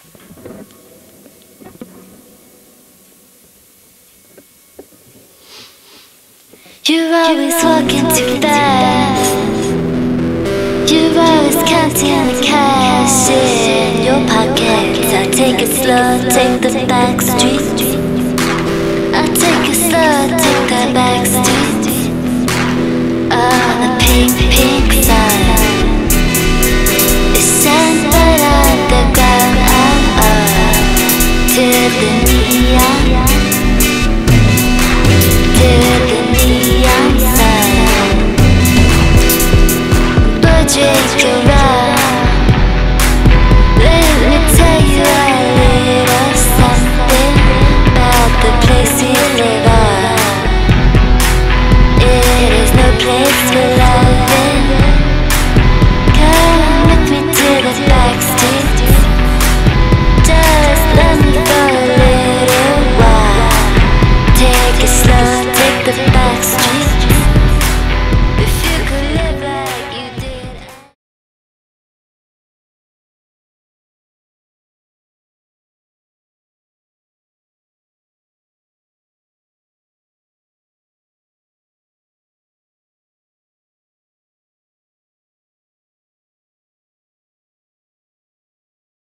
You're always walking too fast. You're always counting the cash in your pockets. I take it slow, take the back street. I take it slow, take the back street. Oh, the pink, pink sun is shining.